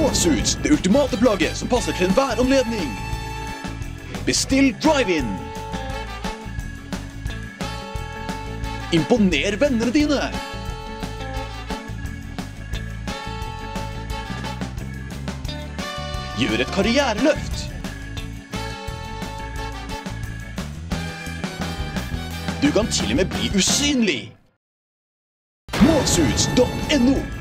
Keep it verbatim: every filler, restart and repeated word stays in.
Morphsuits, det ultimate plagget som passer til enhver anledning. Bestill drive-in. Imponer vennene dine. Gjør et karriereløft. Du kan til og med bli usynlig. Morphsuits punktum no